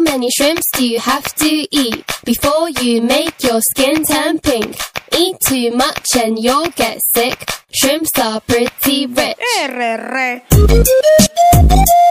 many shrimps do you have to eat before you make your skin turn pink? Eat too much and you'll get sick. Shrimps are pretty rich.